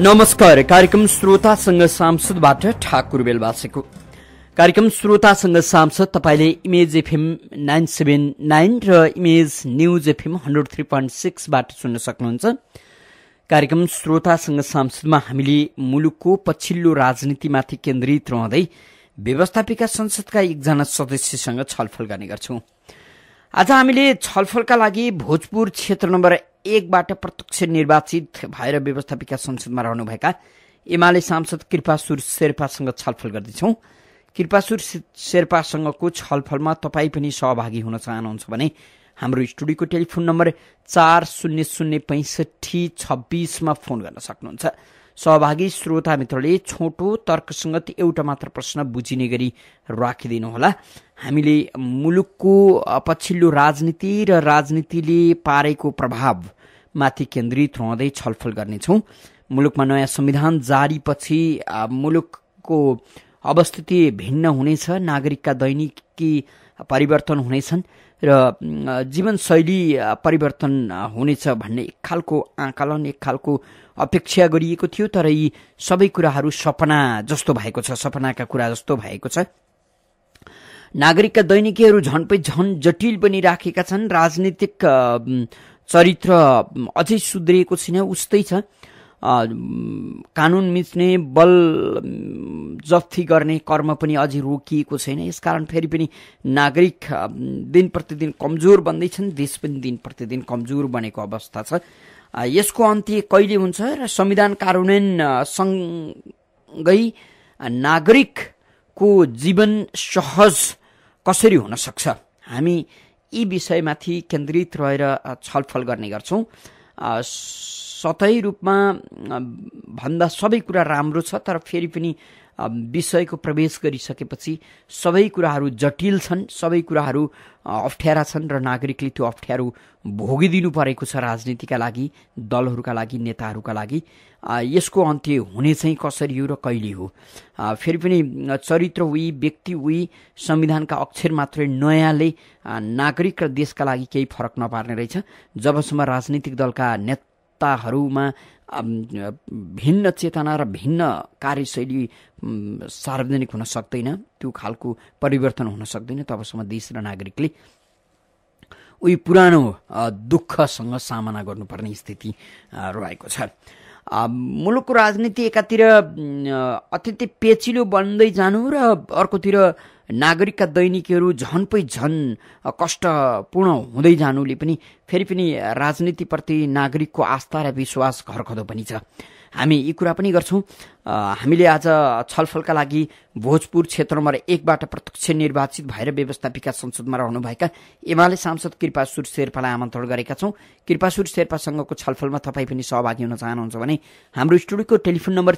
नमस्कार। कार्यक्रम श्रोतासँग सांसदबाट ठाकुर बेलबासेको। कार्यक्रम श्रोतासँग सांसद तपाईले इमेज एफएम 979 र इमेज न्यूज एफएम 103.6 बाट सुन्न सक्नुहुन्छ। कार्यक्रम श्रोतासँग सांसदमा हामीले मुलुकको पछिल्लो राजनीतिमाथि केन्द्रित रहँदै व्यवस्थापिका संसदका एकजना सदस्यसँग छलफल गर्ने गर्छौं। आज हामीले छलफलका लागि भोजपुर क्षेत्र नम्बर 1 बाट प्रत्यक्ष निर्वाचित भएर व्यवस्थापिका संसदमा रहनुभएका एमाले सांसद कृपासुर शेर्पासँग छलफल गर्दैछौं। कृपासुर शेर्पासँगको छलफलमा तपाई पनि सहभागी हुन चाहनुहुन्छ भने हाम्रो स्टुडियोको टेलिफोन नम्बर 40052626 मा फोन गर्न सक्नुहुन्छ। सहभागी श्रोता मित्रले छोटो तर्कसंगत एउटा मात्र प्रश्न बुझिने गरी राखिदिनुहोला। हामीले मुलुकको पछिल्लो राजनीति र राजनीतिले पारेको प्रभाव माथि केन्द्रित रहँदै छलफल गर्नेछौं। मुलुकमा नयाँ संविधान जारीपछि मुलुकको अवस्थिति भिन्न हुनेछ, नागरिकका दैनिकी परिवर्तन हुनेछन् र जीवनशैली परिवर्तन हुनेछ भन्ने एक खालको आकलन, एक खालको अपेक्षा गरिएको थियो। तर यी सबै कुराहरू सपना जस्तो भएको छ, सपनाका कुरा जस्तो भएको छ। नागरिकका दैनिकीहरू झन्पै झन जटिल बनिराखेका छन्। राजनीतिक चरित्र अझै सुध्रिएको छैन, उस्तै छ। कानून मिच्ने, बल जफ्ती गर्ने कर्म पनि अझै रोकिएको छैन। यसकारण फेरि पनि नागरिक दिन प्रतिदिन कमजोर बन्दैछन्, देश पनि दिन प्रतिदिन कमजोर बनेको अवस्था छ। यसको अन्त्य कहिले हुन्छ र संविधान कार्यान्वयन सँगै नागरिकको जीवन सहज कसरी हुन सक्छ, हामी यी विषयमाथि केन्द्रित रहेर छलफल गर्ने गर्छौं। सतही रूपमा भन्दा सबै कुरा राम्रो छ, तर फेरि पनि विषयको प्रवेश गरिसकेपछि सबै कुराहरू जटिल छन्, सबै कुराहरू अप्ठ्यारा छन् र नागरिकले त्यो अप्ठ्यारो भोगिदिनु परेको छ राजनीतिका लागि, दलहरूका लागि, नेताहरूका लागि। यसको अन्त्य हुने चाहिँ कसरी हो र कहिले हो? फेरि पनि चरित्र उही, व्यक्ति उही, संविधानका अक्षर मात्रै नयाँले नागरिक र देशका लागि केही फरक नपार्ने रहेछ। जबसम्म राजनीतिक दलका नेताहरूमा भिन्न चेतना र भिन्न कार्यशैली सार्वजनिक हुन सक्दैन, त्यो खालको परिवर्तन हुन सक्दैन, तबसम्म देश र नागरिकले उही पुरानो दुःखसँग सामना गर्नुपर्ने स्थिति रहेको छ। मुलुकको राजनीति एकातिर अत्यन्तै पेचिलो बन्दै जानु र अर्कोतिर नागरिकका दैनिकीहरू झन्पै झन कष्टपूर्ण हुँदै जानुले पनि फेरि पनि राजनीतिप्रति नागरिकको आस्था र विश्वास घरखदो पनि छ। हामी यी कुरा पनि गर्छौं। हामीले आज छलफलका लागि भोजपुर क्षेत्र नम्बर 1 बाट प्रत्यक्ष निर्वाचित भएर व्यवस्थापिका संसदमा रहनुभएका एमाले सांसद कृपासुर शेर्पालाई आमन्त्रण गरेका छौं। कृपासुर शेर्पासँगको छलफलमा तपाई पनि सहभागी हुन चाहनुहुन्छ भने हाम्रो स्टुडियोको टेलिफोन नम्बर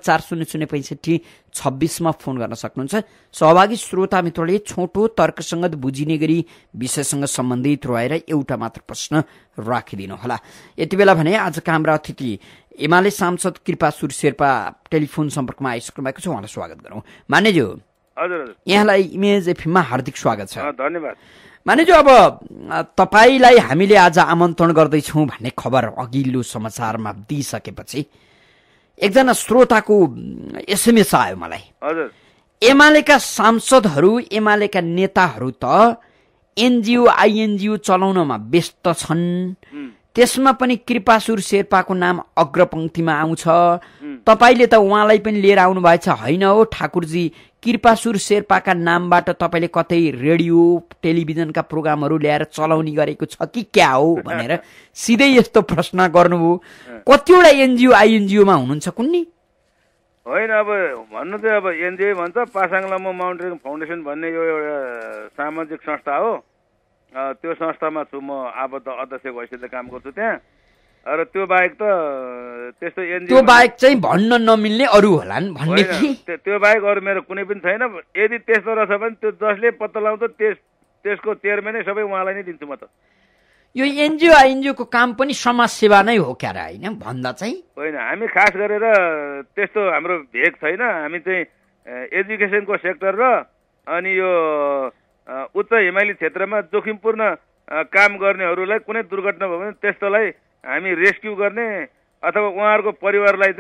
40052626 मा फोन गर्न सक्नुहुन्छ। सहभागी श्रोता मित्रले छोटो तर्कसंगत बुझिने गरी विषयसँग सम्बन्धित रहेर एउटा मात्र प्रश्न राखिदिनुहोला। यतिबेला भने आजका हाम्रा अतिथि एमाले सांसद कृपासुर शेर्पा टेलिफोन सम्पर्कमा आइसक्नु भएको छ, उहाँलाई स्वागत गरौं। मान्यज्यू, हजुर, यहाँलाई इमेज एफएममा हार्दिक स्वागत छ। धन्यवाद। मान्यज्यू, अब तपाईलाई हामीले आज आमन्त्रण गर्दैछौं भन्ने खबर अघिल्लो समाचारमा दिइसकेपछि एकजना श्रोताको एसएमएस आयो मलाई। हजुर, एमालेका सांसदहरू, एमालेका नेताहरू त एनजिओ आइएनजिओ चलाउनमा व्यस्त छन्, त्यसमा पनि कृपासुर शेर्पाको नाम अग्रपंक्तिमा आउँछ। तपाईले त उहाँलाई पनि लिएर आउनु भएछ हैन हो ठाकुरजी? कृपासुर शेर्पाका नामबाट तपाईले कतै रेडियो टेलिभिजनका प्रोग्रामहरू ल्याएर चलाउने गरेको छ कि क्या हो भनेर सिधै यस्तो प्रश्न गर्नुभयो। कतिवटा एनजिओ आइएनजिओमा हुनुहुन्छ कुन्नी? होइन, अब भन्नु चाहिँ अब एनजिओ भन्छ, पासाङ लामो माउन्टेन फाउन्डेसन भन्ने यो एउटा सामाजिक संस्था हो। त्यो संस्थामा छु म, आबद्ध अध्यक्षको हैसियतले काम गर्छु त्यहाँ। र त्यो बाहेक त त्यस्तो एनजिओ, त्यो बाहेक चाहिँ भन्न नमिल्ने अरू होलान् भन्ने कि? त्यो बाहेक अरू मेरो कुनै पनि छैन। यदि त्यस्तो रहेछ भने त्यो जसले पत्ता लगाउँछ त्यसको चेयरम्यानै सबै उहाँलाई नै दिन्छु म त। यो एनजिओ आइएनजिओको काम पनि समाज सेवा नै हो क्या र? हैन भन्दा चाहिँ होइन, हामी खास गरेर त्यस्तो हाम्रो भेग छैन। हामी चाहिँ एजुकेसनको सेक्टर र अनि यो उच्च हिमाली क्षेत्रमा जोखिमपूर्ण काम गर्नेहरूलाई कुनै दुर्घटना भयो भने त्यस्तोलाई हामी रेस्क्यु गर्ने अथवा उहाँहरूको परिवारलाई चाहिँ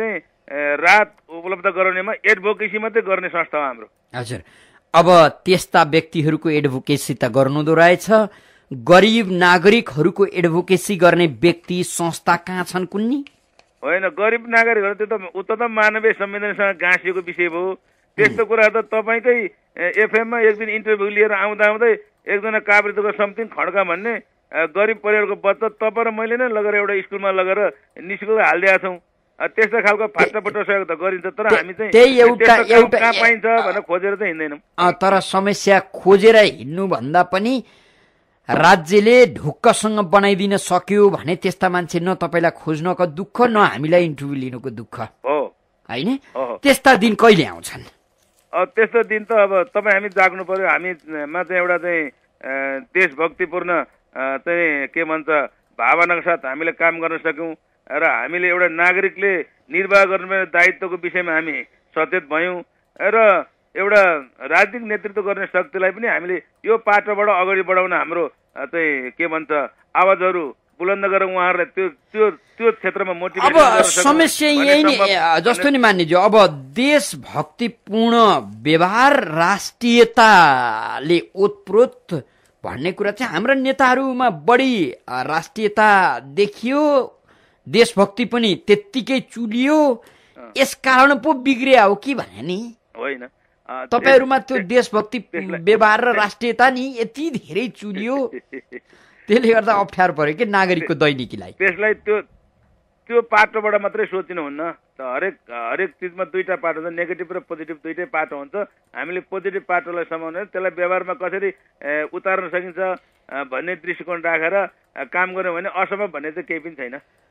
राहत उपलब्ध गराउनेमा एडभोकेसी मात्रै गर्ने संस्था हो हाम्रो। हजुर, अब त्यस्ता व्यक्तिहरूको एडभोकेसी त गर्नुहुँदो रहेछ। गरिब नागरिकहरूको एडभोकेसी गर्ने व्यक्ति संस्था कहाँ छन् कुन्नी? होइन, गरिब नागरिकहरू त्यो त उच्चतम मानवीय संवेदनसँग गाँसिएको विषय भयो। त्यस्तो कुरा त तपाईँकै एफएममा एक दिन इन्टरभ्यू लिएर आउँदै एकजना काभ्रेको समथिङ खड्का भन्ने गरिब परिवारको बच्चा तपाईँ र मैले नै लगेर एउटा स्कुलमा लगेर निस्कुल हालिदिएका छौँ। त्यस्तो खालको फाटाफुटा सहयोग त गरिन्छ, तर हामी चाहिँ कहाँ पाइन्छ भनेर खोजेर चाहिँ हिँड्दैनौँ। तर समस्या खोजेर हिँड्नुभन्दा पनि राज्यले ढुक्कसँग बनाइदिन सक्यो भने त्यस्ता मान्छे न तपाईँलाई खोज्नको दुःख न हामीलाई इन्टरभ्यू लिनुको दुःख हो, होइन? त्यस्ता दिन कहिले आउँछन्? त्यस्तो दिन त अब तपाईँ हामी जाग्नु पर्यो। हामीमा चाहिँ एउटा चाहिँ देशभक्तिपूर्ण चाहिँ के भन्छ भावनाको साथ हामीले काम गर्न सक्यौँ र हामीले एउटा नागरिकले निर्वाह गर्नुपर्ने दायित्वको विषयमा हामी सचेत भयौँ र एउटा राजनीतिक नेतृत्व गर्ने शक्तिलाई पनि हामीले यो पाटोबाट अगाडि बढाउन हाम्रो चाहिँ के भन्छ आवाजहरू बुलन्द गरेर उहाँहरूलाई त्यो क्षेत्रमा मोटिभेट। अब समस्या यही नै जस्तो नि मान्यज्यू, अब देशभक्तिपूर्ण व्यवहार राष्ट्रियताले ओतप्रोत भन्ने कुरा चाहिँ हाम्रा नेताहरूमा बढी राष्ट्रियता देखियो, देशभक्ति पनि त्यत्तिकै चुलियो, यसकारण पो बिग्रिया हो कि भने नि? होइन, तपाईँहरूमा त्यो देशभक्ति व्यवहार र राष्ट्रियता नि यति धेरै चुलियो, त्यसले गर्दा अप्ठ्यारो पर्यो कि नागरिकको दैनिकीलाई। त्यसलाई त्यो पाटोबाट मात्रै सोच्नुहुन्न। हरेक चिजमा दुईटा पाटो हुन्छ, नेगेटिभ र पोजिटिभ दुईटै पाटो हुन्छ। हामीले पोजिटिभ पाटोलाई समाउने त्यसलाई व्यवहारमा कसरी उतार्न सकिन्छ भन्ने दृष्टिकोण राखेर काम गर्यो भने असम्भव भन्ने चाहिँ केही पनि छैन।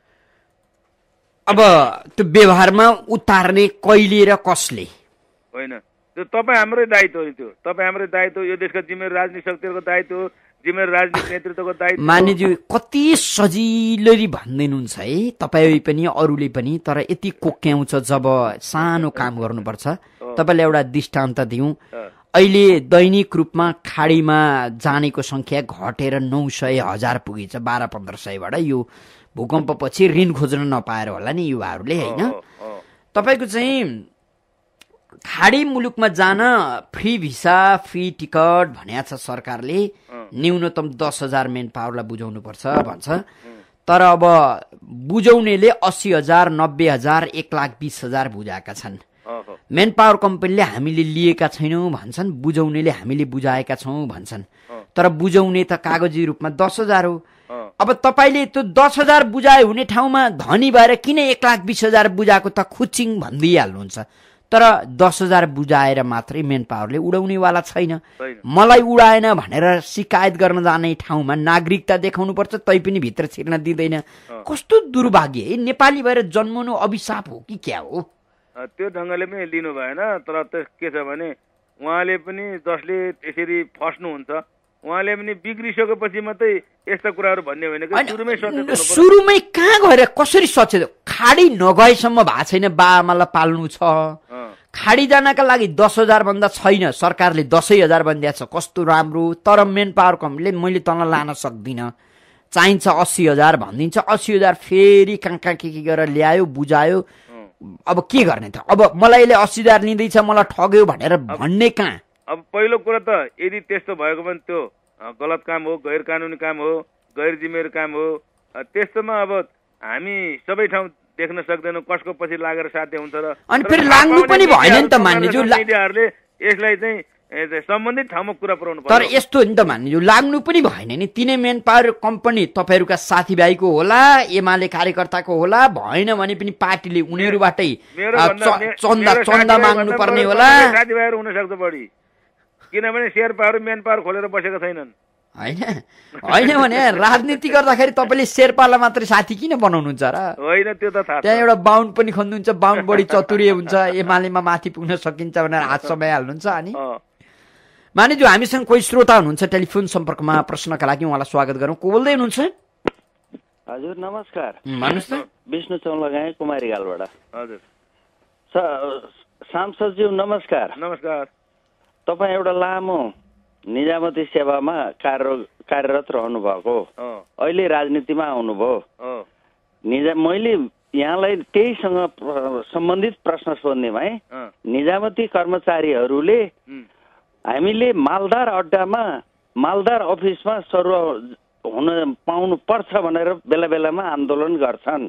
अब त्यो व्यवहारमा उतार्ने कहिले र कसले? होइन, त्यो तपाईँ हाम्रै दायित्व हो। त्यो तपाईँ हाम्रै दायित्व, यो देशका जिम्मेवार राजनीतिक शक्तिहरूको दायित्व, जिम्मेवार राजनीतिक नेतृत्वको दायित्व। मान्यज्यू कति सजिलै भन्दैनुहुन्छ है, तपाईँ पनि अरूले पनि, तर यति कोक्याउँछ जब सानो काम गर्नुपर्छ। तपाईँलाई एउटा दृष्टान्त दिउँ, अहिले दैनिक रूपमा खाडीमा जानेको संख्या घटेर 900,000 पुगेछ 1200-1500बाट। यो भूकम्पपछि ऋण खोज्न नपाएर होला नि युवाहरूले, होइन? तपाईँको चाहिँ खाडी मुलुकमा जान फ्री भिसा, फ्री टिकट भनेको छ सरकारले। न्यूनतम 10,000 मेन पावरलाई बुझाउनु पर्छ भन्छ। तर अब बुझाउनेले 80,000, 90,000, 1,20,000 बुझाएका छन्। मेन पावर कम्पनीले हामीले लिएका छैनौँ भन्छन्, बुझाउनेले हामीले बुझाएका छौँ भन्छन्। तर बुझाउने त कागजी रूपमा 10,000 हो। अब तपाईँले त्यो 10,000 बुझाए हुने ठाउँमा धनी भएर किन 1,20,000 बुझाएको त खुचिङ भनिदिइहाल्नुहुन्छ। तर 10,000 बुझाएर मात्रै मेन पावरले उडाउनेवाला छैन। मलाई उडाएन भनेर शिकायत गर्न जाने ठाउँमा नागरिकता देखाउनु पर्छ, तै पनि भित्र छिर्न दिँदैन। कस्तो दुर्भाग्य है! नेपाली भएर जन्मनु अभिशाप हो कि क्या हो? त्यो ढङ्गले पनि लिनु भएन। तर के छ भने उहाँले पनि जसले यसरी फस्नुहुन्छ उहाँले पनि बिग्रिसकेपछि मात्रै यस्ता कुराहरू भन्ने होइन कि सुरुमै कहाँ गएर कसरी सचेत? खाडी नगएसम्म भएको छैन, बाआमालाई पाल्नु छ। खाडी जानका लागि 10,000 भन्दा छैन, सरकारले 10,000 भनिदिएको छ। कस्तो राम्रो! तर मेन पावर कम्पनीले मैले तँलाई लान सक्दिनँ, चाहिन्छ 80,000 भनिदिन्छ। 80,000 फेरि कहाँ के गरेर ल्यायो, बुझायो। अब के गर्ने त? अब मलाई यसले 80,000 लिँदैछ, मलाई ठग्यो भनेर भन्ने कहाँ? अब पहिलो कुरा त यदि त्यस्तो भएको भने त्यो गलत काम हो, गैर कानुनी काम हो, गैर जिम्मेवारी काम हो। त्यस्तोमा अब हामी सबै ठाउँ देख्न सक्दैनौँ कसको पछि लागेर साध्य हुन्छ र। अनि फेरि लाग्नु पनि भएन नि त मान्यज्यू। मिडियाहरूले यसलाई चाहिँ सम्बन्धित ठाउँमा कुरा पुर्याउनु पर्छ। तर यस्तो नि त मान्यज्यू, लाग्नु पनि भएन नि। तिनै मेन पावर कम्पनी तपाईँहरूका साथीभाइको होला, एमाले कार्यकर्ताको होला, भएन भने पनि पार्टीले उनीहरूबाटै चन्दा माग्नु पर्ने होला। साथीभाइहरू हुन सक्छ बढी, किनभने शेर्पाहरू मेन पावर खोलेर बसेका छैनन्। होइन भने राजनीति गर्दाखेरि तपाईँले शेर्पालाई मात्रै साथी किन बनाउनुहुन्छ र? होइन, त्यो त थाहा। त्यहाँ एउटा बाहुन पनि खन्नुहुन्छ, बाहुन बढी चतुर्य हुन्छ, एमालेमा माथि पुग्न सकिन्छ भनेर हात समाइहाल्नुहुन्छ। अनि मानिज्यू हामीसँग कोही श्रोता हुनुहुन्छ टेलिफोन सम्पर्कमा, प्रश्नका लागि उहाँलाई स्वागत गरौँ। को बोल्दै हुनुहुन्छ? हजुर नमस्कार। भन्नुहोस् न। विष्णु चौलगाई कुमारीगालबाट। हजुर सांसदज्यू नमस्कार। नमस्कार। तपाईँ एउटा लामो निजामती सेवामा कार्यरत रहनु भएको, अहिले राजनीतिमा आउनुभयो। मैले यहाँलाई त्यहीसँग सम्बन्धित प्रश्न सोध्ने भए निजामती कर्मचारीहरूले हामीले मालदार अड्डामा मालदार अफिसमा सरुवा हुन पाउनु पर्छ भनेर बेला बेलामा आन्दोलन गर्छन्।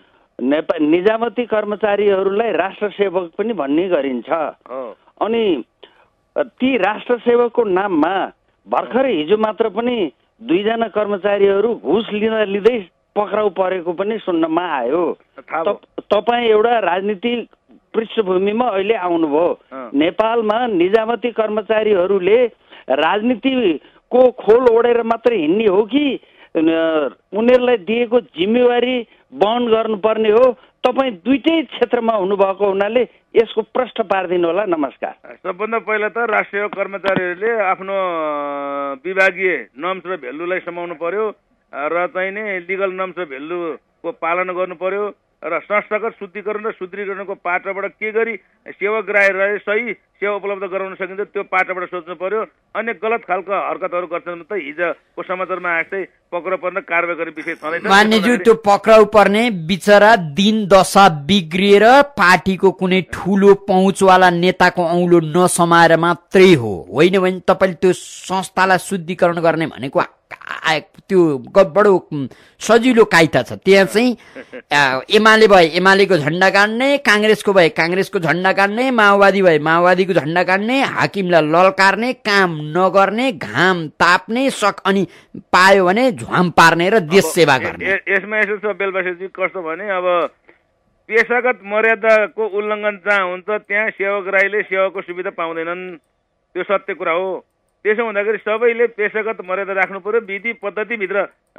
निजामती कर्मचारीहरूलाई राष्ट्र सेवक पनि भन्ने गरिन्छ। अनि ती राष्ट्र सेवकको नाममा भर्खरै हिजो मात्र पनि 2 जना कर्मचारीहरू घुस लिँदै पक्राउ परेको पनि सुन्नमा आयो। तपाईँ एउटा राजनीतिक पृष्ठभूमिमा अहिले आउनुभयो। नेपालमा निजामती कर्मचारीहरूले राजनीतिको खोल ओढेर मात्र हिँड्ने हो कि उनीहरूलाई दिएको जिम्मेवारी वहन गर्नुपर्ने हो? तपाईँ दुईटै क्षेत्रमा हुनुभएको हुनाले यसको प्रश्न पारिदिनु होला। नमस्कार। सबभन्दा पहिला त राष्ट्रिय कर्मचारीहरूले आफ्नो विभागीय नर्म्स र भेल्युलाई समाउनु पर्यो र चाहिँ नि लिगल नर्म्स र भेल्युको पालना गर्नु पर्यो र संस्थागत शुद्धिकरण र सुदृढीकरणको पाटोबाट के गरी सेवाग्राहीलाई सही सेवा उपलब्ध गराउन सकिन्छ त्यो पाटोबाट सोच्नु पर्यो। अन्य गलत खालको हरकतहरू गर्छन् त हिजोको समाचारमा आएकै पक्राउ पर्ने कारवाही गर्ने विषय छँदैछ। मान्यज्यू त्यो पक्राउ पर्ने बिचरा दिन दशा बिग्रिएर पार्टीको कुनै ठुलो पहुँचवाला नेताको औँलो नसमाएर मात्रै हो, होइन भने तपाईँले त्यो संस्थालाई शुद्धिकरण गर्ने भनेको त्यो बडो सजिलो कायदा छ। त्यहाँ चाहिँ एमाले भए एमालेको झण्डा गाड्ने, काङ्ग्रेसको भए काङ्ग्रेसको झण्डा गाड्ने, माओवादी भए माओवादीको झण्डा गाड्ने, हाकिमलाई ललकार्ने, काम नगर्ने, घाम ताप्ने, अनि पायो भने झ्वाम पार्ने र देश सेवा गर्ने। यसमा यसो छ बेलबासेजी, कस्तो भने अब पेशागत मर्यादाको उल्लङ्घन जहाँ हुन्छ त्यहाँ सेवाग्राहीले सेवाको सुविधा पाउँदैनन्, त्यो सत्य कुरा हो। त्यसो हुँदाखेरि सबैले पेशागत मर्यादा राख्नु पर्यो, विधि पद्धतिभित्र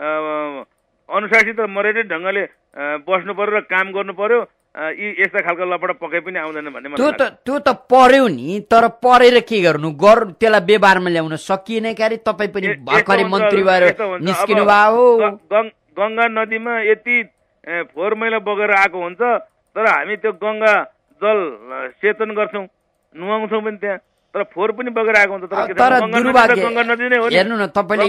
अनुशासित र मर्यादित ढङ्गले बस्नु पर्यो र काम गर्नु पर्यो। यी यस्ता खालको लपडा पक्कै पनि आउँदैन भन्ने त्यो त पर्यो नि, तर परेर के गर्नु त्यसलाई व्यवहारमा ल्याउन सकिएन क्यारे? तपाईँ पनि भर्खरै मन्त्री भएर निस्किनु भयो। गङ्गा नदीमा यति फोहोर मैला बगेर आएको हुन्छ तर हामी त्यो गङ्गा जल सेचन गर्छौँ, नुहाउँछौँ पनि त्यहाँ, तर फोहोर पनि बगेर आएको हुन्छ। तर दुर्भाग्य हेर्नु न तपाईँले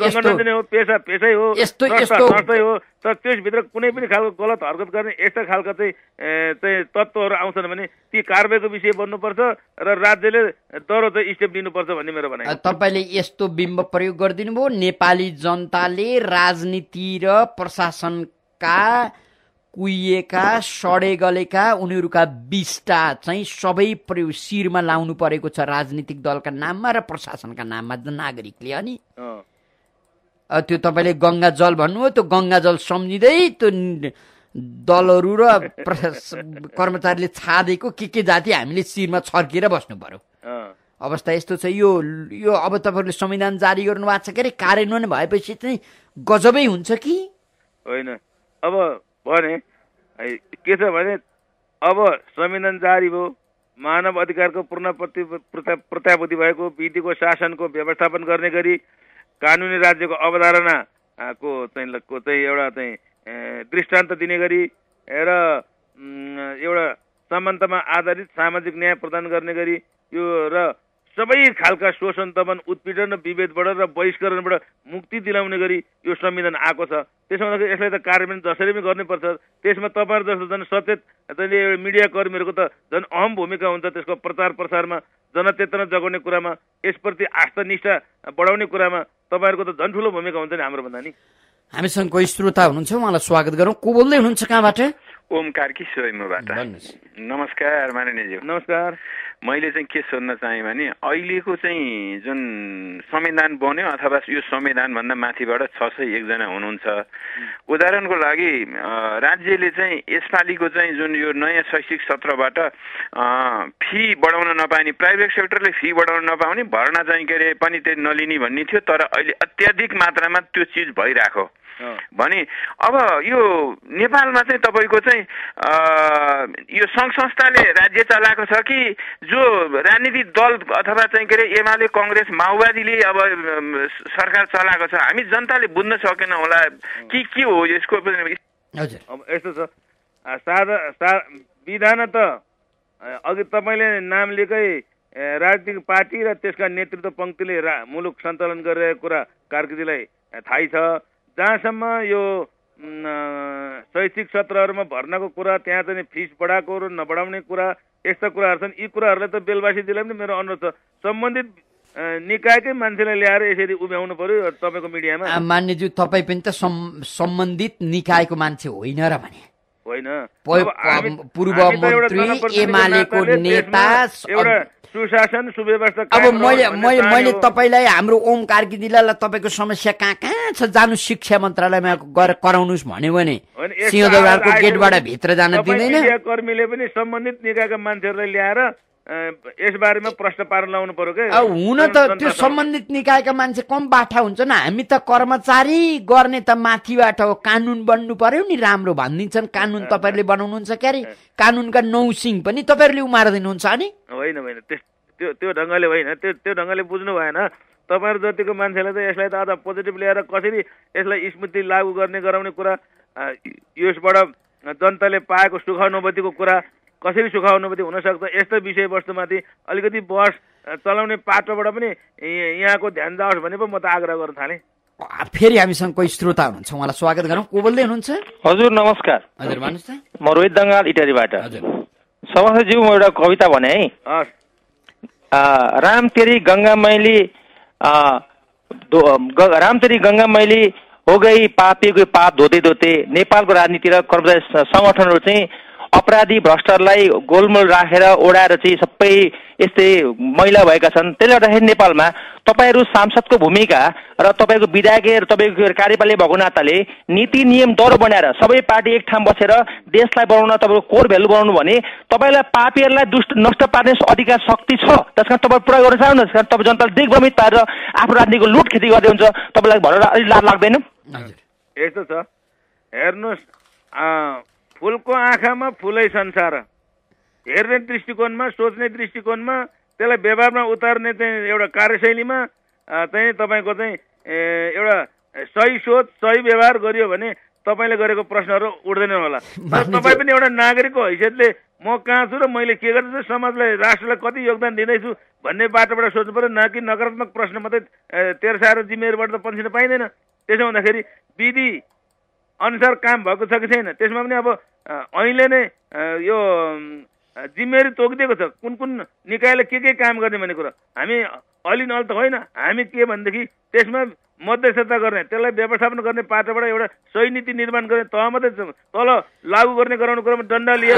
पेसै हो, संस्थै हो, तर त्यसभित्र कुनै पनि खालको गलत हरकत गर्ने यस्ता खालका चाहिँ तत्त्वहरू आउँछन् भने ती कारबाहीको विषय बन्नुपर्छ र राज्यले दरो चाहिँ स्टेप लिनुपर्छ भन्ने मेरो भनाइ। तपाईँले यस्तो बिम्ब प्रयोग गरिदिनु भयो, नेपाली जनताले राजनीति र प्रशासनका कुहिएका सडे गलेका उनीहरूका बिस्टा चाहिँ सबै शिरमा लाउनु परेको छ राजनीतिक दलका नाममा र प्रशासनका नाममा नागरिकले। अनि त्यो तपाईँले गङ्गा जल भन्नुभयो, त्यो गङ्गा जल सम्झिँदै त्यो दलहरू र कर्मचारीले छादेको के जाति हामीले शिरमा छर्किएर बस्नु पर्यो। अवस्था यस्तो छ। यो अब तपाईँहरूले संविधान जारी गर्नु भएको छ के अरे, कार्यान्वयन भएपछि चाहिँ गजबै हुन्छ कि होइन? अब भने के छ भने अब संविधान जारी भयो, मानव अधिकारको पूर्ण प्रत्याभूति भएको, विधिको शासनको व्यवस्थापन गर्ने गरी कानुनी राज्यको अवधारणाको चाहिँ एउटा चाहिँ दृष्टान्त दिने गरी र एउटा समानतामा आधारित सामाजिक न्याय प्रदान गर्ने गरी यो र सबै खालका शोषण दमन उत्पीडन र विभेदबाट र बहिष्करणबाट मुक्ति दिलाउने गरी यो संविधान आएको छ। त्यसो हुँदाखेरि यसलाई त कार्यान्वयन जसरी पनि गर्नुपर्छ। त्यसमा तपाईँहरू जस्तो झन् सचेत मिडिया कर्मीहरूको त झन् अहम भूमिका हुन्छ। त्यसको प्रचार प्रसारमा, जनचेतना जगाउने कुरामा, यसप्रति आस्था निष्ठा बढाउने कुरामा तपाईँहरूको त झन् ठुलो भूमिका हुन्छ नि हाम्रो भन्दा नि। हामीसँग कोही श्रोता हुनुहुन्छ, उहाँलाई स्वागत गरौँ। को बोल्दै हुनुहुन्छ, कहाँबाट? ओम कार्की सोइमबाट। नमस्कार माननीयज्यू। नमस्कार। मैले चाहिँ के सोध्न चाहेँ भने अहिलेको चाहिँ जुन संविधान बन्यो अथवा यो संविधानभन्दा माथिबाट 601 जना हुनुहुन्छ। उदाहरणको लागि राज्यले चाहिँ यसपालिको चाहिँ जुन यो नयाँ शैक्षिक सत्रबाट फी बढाउन नपाउने, प्राइभेट सेक्टरले फी बढाउन नपाउने, भर्ना चाहिँ के अरे पनि त्यो नलिने भन्ने थियो, तर अहिले अत्याधिक मात्रामा त्यो चिज भइरहेको भने अब यो नेपालमा चाहिँ तपाईँको चाहिँ यो सङ्घ संस्थाले राज्य चलाएको छ कि जो राजनीतिक दल अथवा चाहिँ के अरे एमाले काङ्ग्रेस माओवादीले अब सरकार चलाएको छ? हामी जनताले बुझ्न सकेन होला कि के हो यसको? हजुर, अब यस्तो छ, विधान त अघि तपाईँले नाम लिएकै राजनीतिक पार्टी र त्यसका नेतृत्व पङ्क्तिले मुलुक सञ्चालन गरिरहेको कुरा कार्कीजीलाई थाहै छ। जहाँसम्म यो शैक्षिक सत्रहरूमा भर्नाको कुरा, त्यहाँ चाहिँ फिस बढाएको र नबढाउने कुरा, यस्ता कुराहरू छन्। यी कुराहरूलाई त बेलबासीजीलाई पनि मेरो अनुरोध छ, सम्बन्धित निकायकै मान्छेलाई ल्याएर यसरी उभ्याउनु पर्यो तपाईँको मिडियामा। मान्यज्यू, तपाईँ पनि त सम्बन्धित निकायको मान्छे होइन र भने? होइन, पूर्व मन्त्री एमालेको नेता, एउटा सुशासन सुव्यवस्था। अब मैले तपाईँलाई हाम्रो ओम कार्की दिदीलाई तपाईँको समस्या कहाँ कहाँ छ जानु शिक्षा मन्त्रालयमा गएर कराउनुहोस् भन्यो भने सिंहदरबारको गेटबाट भित्र जान दिँदैन। कर्मीले पनि सम्बन्धित निकायका मान्छेहरूलाई ल्याएर यसबारेमा प्रश्न पार्न लाउनु पर्यो के। हुन त त्यो सम्बन्धित निकायका मान्छे कम बाठा हुन्छन्, हामी त कर्मचारी गर्ने त माथिबाट हो, कानुन बन्नु पर्यो नि राम्रो भनिदिन्छन्। कानुन तपाईँहरूले बनाउनुहुन्छ क्यारे, कानुनका 9 सिङ पनि तपाईँहरूले उमारिदिनुहुन्छ नि? होइन होइन, त्यो ढङ्गले होइन, त्यो ढङ्गले बुझ्नु भएन। तपाईँहरू जतिको मान्छेले त यसलाई त अझ पोजिटिभ ल्याएर कसरी यसलाई स्मृति लागू गर्ने गराउने कुरा, यसबाट जनताले पाएको सुख अनुभूतिको कुरा कसरी सुख अनुभूति हुनसक्छ, यस्तो विषयवस्तुमाथि अलिकति बहस चलाउने पाटोबाट पनि यहाँको ध्यान जाओस् भने पो म त आग्रह गर्न थालेँ। फेरि हामीसँग कोही श्रोता हुनुहुन्छ, उहाँलाई स्वागत गरौँ। को बोल्दै हुनुहुन्छ? हजुर नमस्कार। हजुर भन्नुहोस् त। म रोहित दङ्गाल इटरीबाट। हजुर सभासदज्यू, म एउटा कविता भने है। राम तेरी गंगा मैली राम तेरी गंगा मैली हो गई पापीको पाप धोते धोते। नेपालको राजनीति र कर्मचारी संगठनहरू चाहिँ अपराधी भ्रष्टहरूलाई गोलमोल राखेर ओडाएर चाहिँ सबै यस्तै मैला भएका छन्। त्यसले गर्दाखेरि नेपालमा तपाईँहरू सांसदको भूमिका र तपाईँको विधायक र तपाईँको कार्यपालिका भएको नाताले नीति नियम दर बनाएर सबै पार्टी एक ठाउँ बसेर देशलाई बनाउन, तपाईँको कोर भ्यालु बनाउनु भने तपाईँलाई पापीहरूलाई नष्ट पार्ने अधिकार शक्ति छ। त्यस कारण तपाईँ पुरा गर्न चाहनुहुन्छ, तपाईँ जनतालाई दिग्भ्रमित पारेर आफ्नो राजनीतिको लुट खेती गर्दै हुन्छ। तपाईँलाई भनेर अलिक लाभ लाग्दैन? यस्तो छ, हेर्नुहोस्, फुलको आँखामा फुलै संसार, हेर्ने दृष्टिकोणमा, सोच्ने दृष्टिकोणमा, त्यसलाई व्यवहारमा उतार्ने चाहिँ एउटा कार्यशैलीमा चाहिँ तपाईँको चाहिँ एउटा सही सोच सही व्यवहार गरियो भने तपाईँले गरेको प्रश्नहरू उठ्दैन होला। तपाईँ पनि एउटा नागरिकको हैसियतले म कहाँ छु र मैले के गर्दैछु, समाजलाई राष्ट्रलाई कति योगदान दिँदैछु भन्ने बाटोबाट सोच्नु पर्यो, न कि नकारात्मक प्रश्न मात्रै तेर्साएर जिम्मेवारीबाट त पन्छिन पाइँदैन। त्यसो हुँदाखेरि विधि अनुसार काम भएको छ कि छैन, त्यसमा पनि अब अहिले नै यो जिम्मेवारी तोकिदिएको छ कुन कुन निकायले के काम गर्ने भन्ने कुरा। हामी अलिनअल त होइन, हामी के भनेदेखि त्यसमा मध्यस्थता गर्ने, त्यसलाई व्यवस्थापन गर्ने पाटोबाट एउटा सही नीति निर्माण गर्ने, तह मात्रै तल लागू गर्ने गराउने कुरामा डन्डा लिएर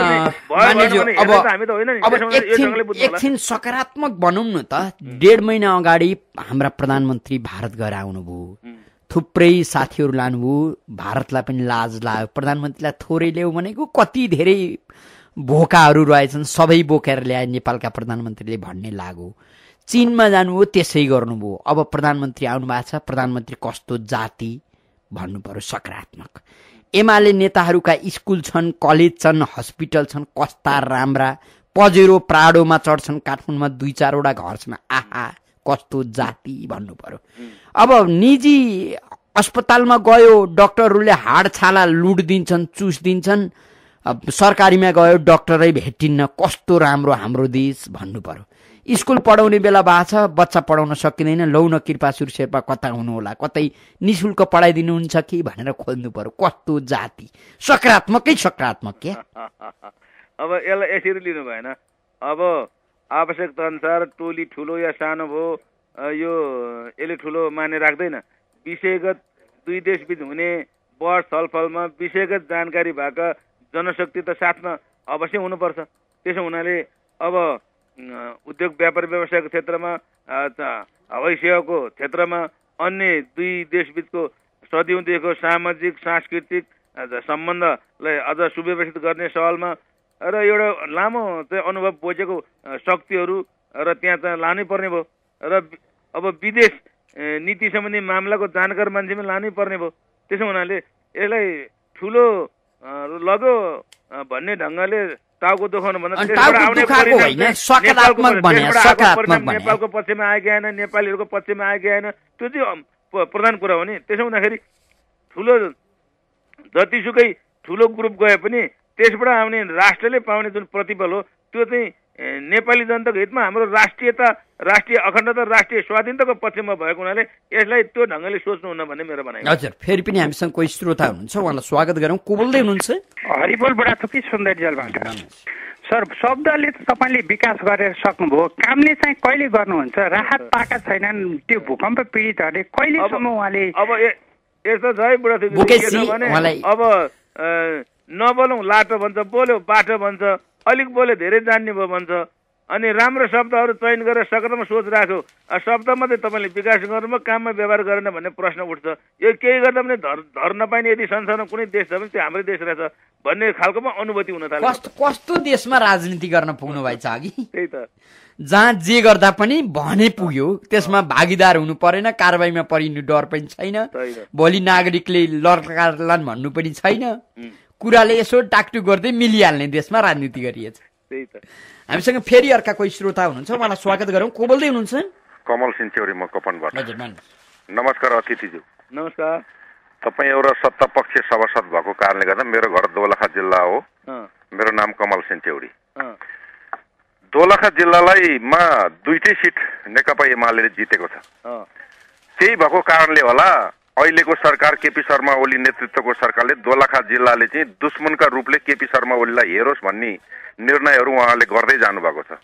हामी त होइन नि। एकछिन सकारात्मक बनाउँ न त। 1.5 महिना अगाडि हाम्रा प्रधानमन्त्री भारत गएर आउनुभयो, थुप्रै साथीहरू लानुभयो, भारतलाई पनि लाज लाग्यो। प्रधानमन्त्रीलाई थोरै ल्याऊ भनेको कति धेरै भोकाहरू रहेछन्, सबै बोकेर ल्याए नेपालका प्रधानमन्त्रीले भन्ने लाग्यो। चीनमा जानुभयो, त्यसै गर्नुभयो। अब प्रधानमन्त्री आउनु भएको छ, प्रधानमन्त्री कस्तो जाति भन्नु पर्यो, सकारात्मक। एमाले नेताहरूका स्कुल छन्, कलेज छन्, हस्पिटल छन्, कस्ता राम्रा, पजेरो प्राडोमा चढ्छन्, काठमाडौँमा 2-4 वटा घर छन्, आहा कस्तो जाति भन्नु पर्यो। अब निजी अस्पतालमा गयो, डाक्टरहरूले हाड छाला लुट दिन्छन्, चुस दिन्छन्। सरकारीमा गयो, डाक्टरै भेटिन्न, कस्तो राम्रो हाम्रो देश भन्नु पर्यो। स्कुल पढाउने बेला भएको छ, बच्चा पढाउन सकिँदैन, लौ न कृपासुर शेर्पा कता हुनु होला, कतै निःशुल्क पढाइदिनुहुन्छ कि भनेर खोज्नु पर्यो। कस्तो जाति, सकारात्मकै सकारात्मक क्या। अब यसलाई यसरी लिनु भएन। अब आवश्यकता अनुसार टोली ठुलो या सानो भयो, यो यसले ठुलो माने राख्दैन। विषयगत दुई देशबीच हुने बहस छलफलमा विषयगत जानकारी भएका जनशक्ति त साथमा अवश्य हुनुपर्छ। त्यसो हुनाले अब उद्योग व्यापार व्यवसायको क्षेत्रमा, हवाई सेवाको क्षेत्रमा, अन्य दुई देशबीचको सदियौँदेखिको सामाजिक सांस्कृतिक सम्बन्धलाई अझ सुव्यवस्थित गर्ने सवालमा र एउटा लामो चाहिँ अनुभव बोकेको शक्तिहरू र त्यहाँ चाहिँ लानै पर्ने भयो। र अब विदेश नीति सम्बन्धी मामलाको जानकार मान्छे पनि लानै पर्ने भयो। त्यसो हुनाले यसलाई ठुलो लग्यो भन्ने ढङ्गले टाउको दुखाउनु भन्दा नेपालको पक्षमा आएकै आएन, नेपालीहरूको पक्षमा आएकै आएन, त्यो चाहिँ प्रधान कुरा हो नि। त्यसो हुँदाखेरि ठुलो जतिसुकै ठुलो ग्रुप गए पनि त्यसबाट आउने राष्ट्रले पाउने जुन प्रतिफल हो त्यो चाहिँ नेपाली जनताको हितमा, हाम्रो राष्ट्रियता राष्ट्रिय अखण्डता राष्ट्रिय स्वाधीनताको पक्षमा भएको हुनाले यसलाई त्यो ढङ्गले सोच्नुहुन्न भन्ने मेरो भनाइ। हजुर, फेरि पनि हामीसँग कोही श्रोता हुनुहुन्छ, उहाँलाई स्वागत गरौँ। को बोल्दै हुनुहुन्छ? हरिबोल बुढाथोकी सुन्दरजलबाट। सर, शब्दले त तपाईँले विकास गरेर सक्नुभयो, कामले चाहिँ कहिले गर्नुहुन्छ? राहत पाएका छैनन् त्यो भूकम्प पीडितहरूले, कहिलेसम्म उहाँले? अब यस्तो छ है बुढाथोकी, अब नबोलौँ लाटो भन्छ, बोल्यो बाटो भन्छ, अलिक बोल्यो धेरै जान्ने भयो भन्छ। अनि राम्रो शब्दहरू चयन गरेर सकारात्मक सोच राख्यो, शब्द मात्रै तपाईँले विकास गर्नुभयो, काममा व्यवहार गरेन भन्ने प्रश्न उठ्छ। यो केही गर्दा पनि धर नपाइने यदि संसारमा कुनै देश छ भने त्यो हाम्रै देश रहेछ भन्ने खालकोमा अनुभूति हुन थाल्यो। कस्तो देशमा राजनीति गर्न पुग्नु भएछ अघि? त्यही त, जहाँ जे गर्दा पनि भने पुग्यो, त्यसमा भागीदार हुनु परेन, कारबाहीमा परिनु डर पनि छैन, भोलि नागरिकले लड्कालान् भन्नु पनि छैन, कुराले यसो टाकटुक गर्दै मिलिहाल्ने देशमा राजनीति गरिएछ। त्यही त। हामीसँग फेरि अर्का कोही श्रोता हुनुहुन्छ, उहाँलाई स्वागत गरौँ। को बोल्दै हुनुहुन्छ? कमल सिन्चौरी, म कपनबाट। हजुर, नमस्कार अतिथिज्यू। नमस्कार। तपाईँ एउटा सत्तापक्ष सभासद भएको कारणले गर्दा मेरो घर दोलखा जिल्ला हो। मेरो नाम कमल सिन्चौरी। दोलखा जिल्लालाई दुईटै सिट नेकपा एमाले जितेको छ। त्यही भएको कारणले होला अहिलेको सरकार केपी शर्मा ओली नेतृत्वको सरकारले दोलखा जिल्लाले चाहिँ दुश्मनका रूपले केपी शर्मा ओलीलाई हेरोस् भन्ने निर्णयहरू उहाँले गर्दै जानुभएको छ।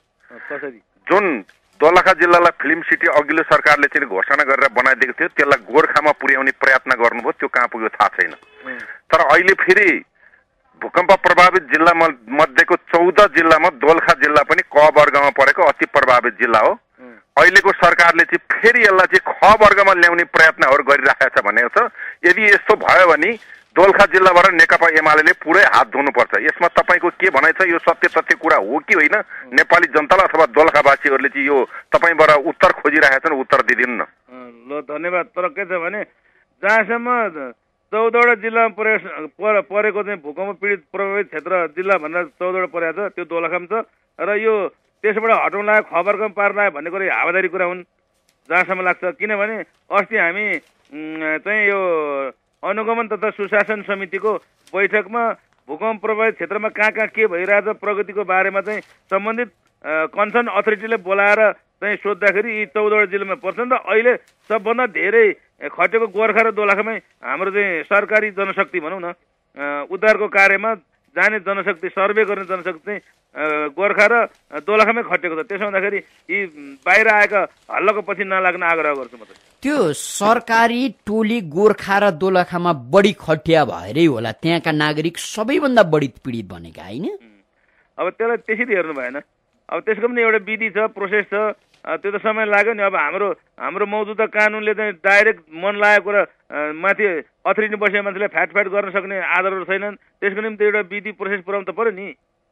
जुन दोलखा जिल्लालाई फिल्म सिटी अघिल्लो सरकारले चाहिँ घोषणा गरेर बनाइदिएको थियो, त्यसलाई गोर्खामा पुर्याउने प्रयत्न गर्नुभयो, त्यो कहाँ पुग्यो थाहा छैन। तर अहिले फेरि भूकम्प प्रभावित जिल्ला मध्येको 14 जिल्लामा दोलखा जिल्ला पनि क वर्गमा परेको अति प्रभावित जिल्ला हो। अहिलेको सरकारले चाहिँ फेरि यसलाई चाहिँ ख वर्गमा ल्याउने प्रयत्नहरू गरिरहेको छ भनेको छ। यदि यस्तो भयो भने दोलखा जिल्लाबाट नेकपा एमाले पुरै हात धुनुपर्छ। यसमा तपाईँको के भनाइ छ? यो सत्य तथ्य कुरा हो कि होइन? नेपाली जनतालाई अथवा दोलखावासीहरूले चाहिँ यो तपाईँबाट उत्तर खोजिरहेका छन्, उत्तर दिदिनु न। ल, धन्यवाद। तर के छ भने जहाँसम्म 14वटा जिल्लामा परेको चाहिँ भूकम्प पीडित प्रभावित क्षेत्र जिल्ला भनेर 14वटा परेको छ, त्यो दोलखामा छ। र यो त्यसबाट हटाउन लाग्यो, खबरको पार लाग्यो भन्ने कुरा हावादारी कुरा हुन् जहाँसम्म लाग्छ। किनभने अस्ति हामी चाहिँ यो अनुगमन तथा सुशासन समितिको बैठकमा भूकम्प प्रभावित क्षेत्रमा कहाँ कहाँ के भइरहेछ प्रगतिको बारेमा चाहिँ सम्बन्धित कन्सर्न अथोरिटीले बोलाएर चाहिँ सोद्धाखेरि यी 14वटा जिल्लामा पर्छन्। र अहिले सबभन्दा धेरै खटेको गोर्खा र दोलखामै हाम्रो चाहिँ सरकारी जनशक्ति भनौँ न, उद्धारको कार्यमा जाने जनशक्ति, सर्वे गर्ने जनशक्ति चाहिँ गोर्खा र दोलखामै खटेको छ। त्यसो हुँदाखेरि यी बाहिर आएका हल्लाको पछि नलाग्न आग्रह गर्छु म। त्यो सरकारी टोली गोर्खा र दोलखामा बढी खटिया भएरै होला, त्यहाँका नागरिक सबैभन्दा बढी पीडित बनेका होइन? अब त्यसलाई त्यसरी हेर्नु भएन। अब त्यसको पनि एउटा विधि छ, प्रोसेस छ, त्यो त समय लाग्यो नि। अब हाम्रो मौजुदा कानुनले चाहिँ डाइरेक्ट मन लागेको कुरा माथि अथोरिटी बसेको मान्छेलाई फ्याट गर्न सक्ने आधारहरू छैनन्। त्यसको निम्ति एउटा विधि प्रोसेस पुऱ्याउनु त पर्यो नि।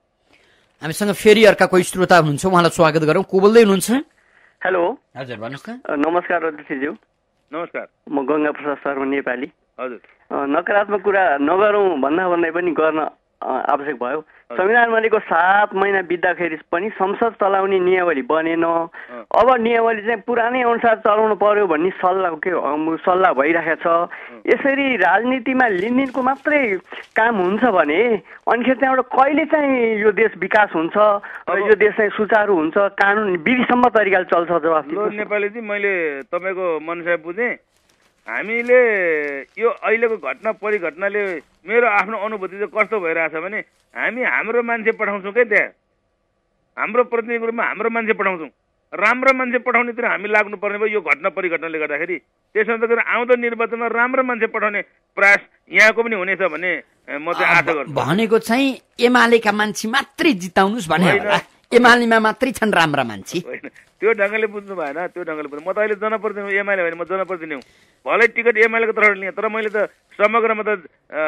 हामीसँग फेरि अर्का कोही श्रोता हुनुहुन्छ, उहाँलाई स्वागत गरौँ। को बोल्दै हुनुहुन्छ? हेलो। हजुर, भन्नुहोस् न। नमस्कार अध्यक्षज्यू। नमस्कार। म गङ्गा प्रसाद शर्मा, नेपाली। हजुर। नकारात्मक कुरा नगरौँ भन्दा पनि गर्न आवश्यक भयो। संविधान बनेको 7 महिना बित्दाखेरि पनि संसद चलाउने नियमावली बनेन। अब नियमावली चाहिँ पुरानै अनुसार चलाउनु पर्यो भन्ने सल्लाह भइरहेको छ। यसरी राजनीतिमा लिनदिनको मात्रै काम हुन्छ भने अनिखेर त्यहाँबाट कहिले चाहिँ यो देश विकास हुन्छ र यो देश चाहिँ सुचारू हुन्छ, कानुन विधिसम्म तरिकाले चल्छ? जवाफ दिनु। नेपालीजी, मैले तपाईँको मनसाय बुझेँ। हामीले यो अहिलेको घटना परिघटनाले मेरो आफ्नो अनुभूति चाहिँ कस्तो भइरहेछ भने हामी हाम्रो मान्छे पठाउँछौँ क्या, त्यहाँ हाम्रो प्रतिनिधिको रूपमा हाम्रो मान्छे पठाउँछौँ। राम्रो मान्छे पठाउनेतिर हामी लाग्नुपर्ने भयो यो घटना परिघटनाले गर्दाखेरि। त्यसो हुँदाखेरि आउँदो निर्वाचनमा राम्रो मान्छे पठाउने प्रयास यहाँको पनि हुनेछ भन्ने म चाहिँ आशा गर्छु। भनेको चाहिँ एमालेका मान्छे मात्रै जिताउनुहोस् भने होला, एमालेमा मात्रै छन् राम्रा मान्छे? होइन, त्यो ढङ्गले बुझ्नु भएन, त्यो ढङ्गले बुझ्नु। म त अहिले जनप्रतिनिधि एमाले होइन, म जनप्रतिनिधि हुँ। भलै टिकट एमालेको तर्फबाट लिएँ, तर मैले त समग्रमा त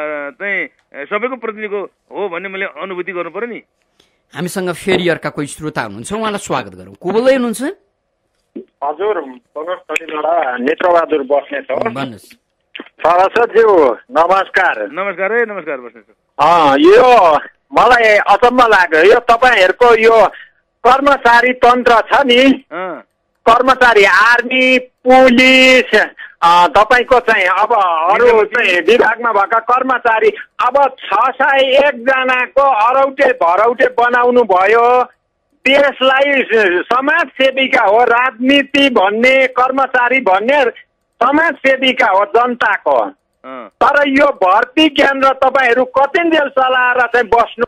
चाहिँ सबैको प्रतिनिधिको हो भन्ने मैले अनुभूति गर्नु पर्यो नि। हामीसँग फेरि अर्का कोही श्रोता हुनुहुन्छ, उहाँलाई स्वागत गरौँ। को बोल्दै हुनुहुन्छ? हजुर, नेत्रबहादुर बस्नेत हो। भन्नुहोस्। सभासदज्यू नमस्कार। नमस्कार है, नमस्कार बस्नेत। यो मलाई अचम्म लाग्यो, यो तपाईँहरूको यो कर्मचारी तन्त्र छ नि, कर्मचारी आर्मी पुलिस तपाईँको चाहिँ अब अरू चाहिँ विभागमा भएका कर्मचारी अब 601 जनाको अरौटे भरौटे बनाउनु भयो। त्यसलाई समाजसेविका हो, राजनीति भन्ने कर्मचारी भन्ने समाजसेविका हो जनताको। तर यो भर्ती केन्द्र तपाईँहरू कतिन्जेल चलाएर चाहिँ बस्नु?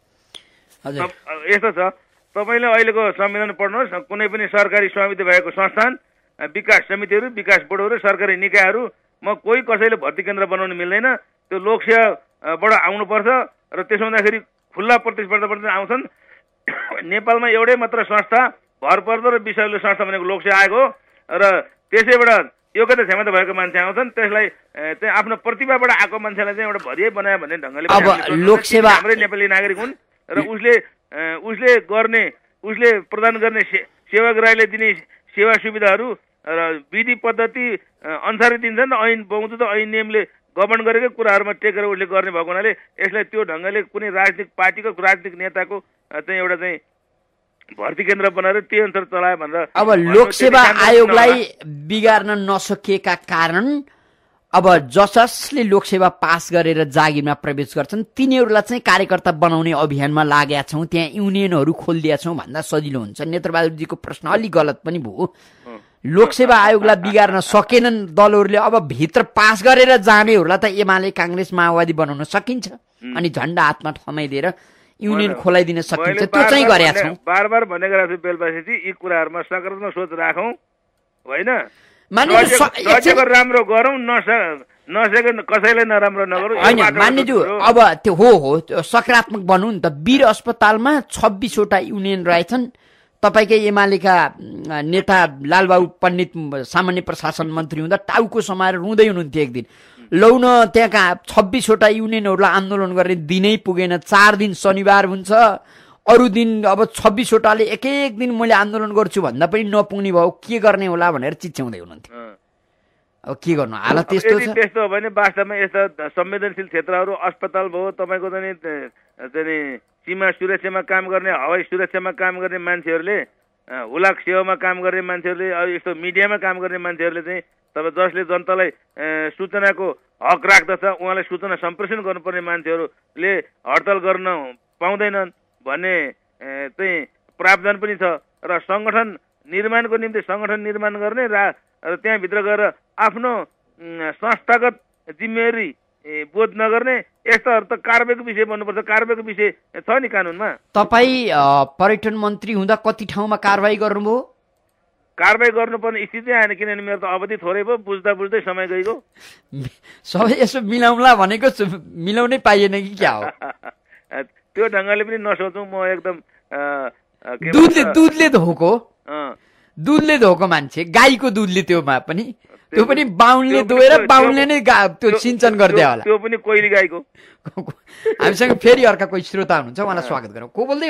यस्तो छ, तपाईँले अहिलेको संविधान पढ्नुहोस्, कुनै पनि सरकारी स्वामित्व भएको संस्थान, विकास समितिहरू, विकास बोर्डहरू, सरकारी निकायहरू, म कोही कसैले भर्ती केन्द्र बनाउनु मिल्दैन, त्यो लोकसेवाबाट आउनुपर्छ र त्यसो हुँदाखेरि खुल्ला प्रतिस्पर्धाबाट आउँछन्। नेपालमा एउटै मात्र संस्था भरपर्दो र विषयले संस्था भनेको लोकसेवा आयोग हो र त्यसैबाट योग्यता क्षमता भएको मान्छे आउँछन्, त्यसलाई चाहिँ आफ्नो प्रतिभाबाट आएको मान्छेलाई चाहिँ एउटा भरियै बनायो भन्ने ढङ्गले हाम्रै नेपाली नागरिक हुन् र उसले प्रदान गर्ने सेवाग्राहीले दिने सेवा सुविधाहरू र विधि पद्धति अनुसारै दिन्छन् र ऐन बमोजिम ऐन नियमले गभर्न गरेकै कुराहरूमा टेकेर उसले गर्ने भएको हुनाले यसलाई त्यो ढङ्गले कुनै राजनीतिक पार्टीको राजनीतिक नेताको चाहिँ एउटा चाहिँ भर्ती केन्द्र बनाएर त्यही अनुसार चलायो भनेर अब लोकसेवा आयोगलाई बिगार्न नसकिएका कारण अब जसले लोकसेवा पास गरेर जागिरमा प्रवेश गर्छन् तिनीहरूलाई चाहिँ कार्यकर्ता बनाउने अभियानमा लागेका छौँ, त्यहाँ युनियनहरू खोलिदिएका छौँ भन्दा सजिलो हुन्छ। नेत्रबहादुरजीको प्रश्न अलिक गलत पनि भयो। लोकसेवा आयोगलाई बिगार्न सकेनन् दलहरूले, अब भित्र पास गरेर जानेहरूलाई त एमाले काङ्ग्रेस माओवादी बनाउन सकिन्छ अनि झण्डा हातमा थमाइदिएर युनियन खोलाइदिन सकिन्छ, त्यो चाहिँ गरेका छौँ। बार बार भनेको छु बेलबासी, यी कुराहरूमा सकारात्मक सोच राखौँ होइन, राम्रो गरौँ, नसके कसैलाई नराम्रो नगरौँ होइन। मान्यज्यू अब त्यो हो सकारात्मक बनौँ नि त। वीर अस्पतालमा 26वटा युनियन रहेछन्। तपाईँकै एमालेका नेता लालबाबु पण्डित सामान्य प्रशासन मन्त्री हुँदा टाउको समाएर रुँदै हुनुहुन्थ्यो एक दिन, लौ न त्यहाँका 26वटा युनियनहरूलाई आन्दोलन गर्ने दिनै पुगेन, 4 दिन शनिबार हुन्छ, अरू दिन अब 26वटाले एक दिन मैले आन्दोलन गर्छु भन्दा पनि नपुग्ने भयो, के गर्ने होला भनेर चिच्याउँदै हुनुहुन्थ्यो। अब के गर्नु, हालत त्यस्तो छ। त्यस्तो हो भने वास्तवमा यस्ता संवेदनशील क्षेत्रहरू अस्पताल भयो, तपाईँको चाहिँ सीमा सुरक्षामा काम गर्ने, हवाई सुरक्षामा काम गर्ने मान्छेहरूले, हुलाक सेवामा काम गर्ने मान्छेहरूले, यस्तो मिडियामा काम गर्ने मान्छेहरूले चाहिँ तब जसले जनतालाई सूचनाको हक राख्दछ उहाँलाई सूचना सम्प्रेषण गर्नुपर्ने मान्छेहरूले हडताल गर्न पाउँदैनन् भन्ने चाहिँ प्रावधान पनि छ र सङ्गठन निर्माणको निम्ति सङ्गठन निर्माण गर्ने र त्यहाँभित्र गएर आफ्नो संस्थागत जिम्मेवारी बोध नगर्ने यस्ताहरू त कारबाहीको विषय भन्नुपर्छ। कारबाहीको विषय छ नि कानुनमा। तपाईँ पर्यटन मन्त्री हुँदा कति ठाउँमा कारबाही गर्नुभयो? कारबाही गर्नुपर्ने स्थिति आएन, किनभने मेरो त अवधि थोरै भयो, बुझ्दा बुझ्दै समय गइगयो। सबै यसो मिलाउला भनेको मिलाउनै पाइएन कि क्या हो? त्यो ढङ्गले पनि नसोचौँ। म एकदम दुधले धोको मान्छे, गाईको दुधले त्यो पनि बाहुनले धोएर बाहुनले नै त्यो सिञ्चन गर्दै होला, त्यो पनि कोइली गाईको। हामीसँग फेरि अर्का कोही श्रोता हुनुहुन्छ, उहाँलाई स्वागत गरौँ। को बोल्दै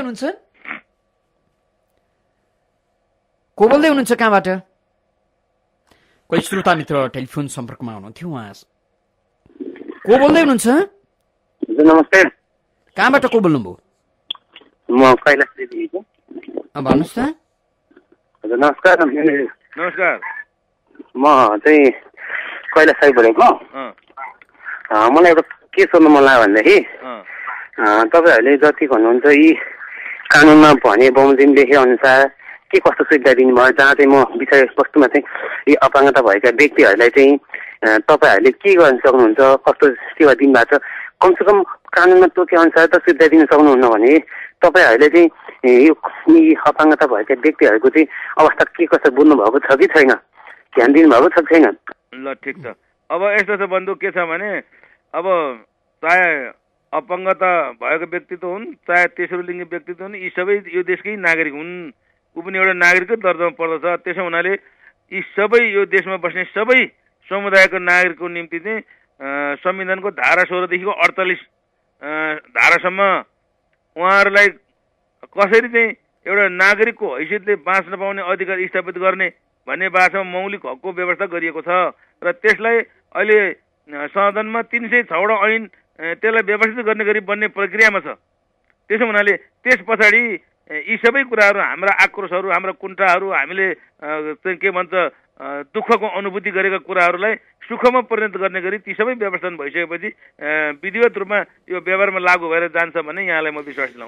हुनुहुन्छ कहाँबाट? कोही श्रोता मित्र टेलिफोन सम्पर्कमा हुनुहुन्थ्यो, उहाँ को बोल्दै हुनुहुन्छ? नमस्ते। कहाँबाट को बोल्नुभयो? म कैलाश देवी। भन्नुहोस् त। हजुर नमस्कार। नमस्कार। म चाहिँ कैलाश साई बोलेको। मलाई एउटा के सोध्नु मन लाग्यो भन्दाखेरि तपाईँहरूले जति भन्नुहुन्छ यी कानुनमा भने बमोजिम लेखे अनुसार के कस्तो सुविधा दिनुभयो, जहाँ चाहिँ म विषयवस्तुमा चाहिँ यी अपाङ्गता भएका व्यक्तिहरूलाई चाहिँ तपाईँहरूले के गर्न सक्नुहुन्छ, कस्तो सेवा दिनुभएको छ, कमसेकम कानुनमा तोके अनुसार त सुविधा दिन सक्नुहुन्न भने तपाईँहरूले चाहिँ यो अपाङ्गता भएका व्यक्तिहरूको चाहिँ अवस्था के कस्तो बुझ्नु भएको छ कि छैन, ध्यान दिनुभएको छ छैन? ल ठिक छ। अब यस्तो छ बन्धु, के छ भने अब चाहे अपाङ्गता भएको व्यक्तित्व हुन् चाहे तेस्रो लिङ्गी व्यक्तित्व हुन्, यी सबै यो देशकै नागरिक हुन्। ऊ पनि एउटा नागरिककै दर्जामा पर्दछ। त्यसो हुनाले यी सबै यो देशमा बस्ने सबै समुदायको नागरिकको निम्ति चाहिँ संविधानको धारा 16 देखिको 48 धारासम्म उहाँहरूलाई कसरी चाहिँ एउटा नागरिकको हैसियतले बाँच्न पाउने अधिकार स्थापित गर्ने भन्ने भाषामा मौलिक हकको व्यवस्था गरिएको छ र त्यसलाई अहिले संसदमा 306 ऐन त्यसलाई व्यवस्थित गर्ने गरी बन्ने प्रक्रियामा छ। त्यसो हुनाले त्यस पछाडि यी सबै कुराहरू, हाम्रा आक्रोशहरू, हाम्रा कुण्ठाहरू, हामीले चाहिँ के भन्छ दुःखको अनुभूति गरेका कुराहरूलाई सुखमा परिणत गर्ने गरी ती सबै व्यवस्थापन भइसकेपछि विधिवत रूपमा यो व्यवहारमा लागू भएर जान्छ भन्ने यहाँलाई म विश्वास दिलाउँछु।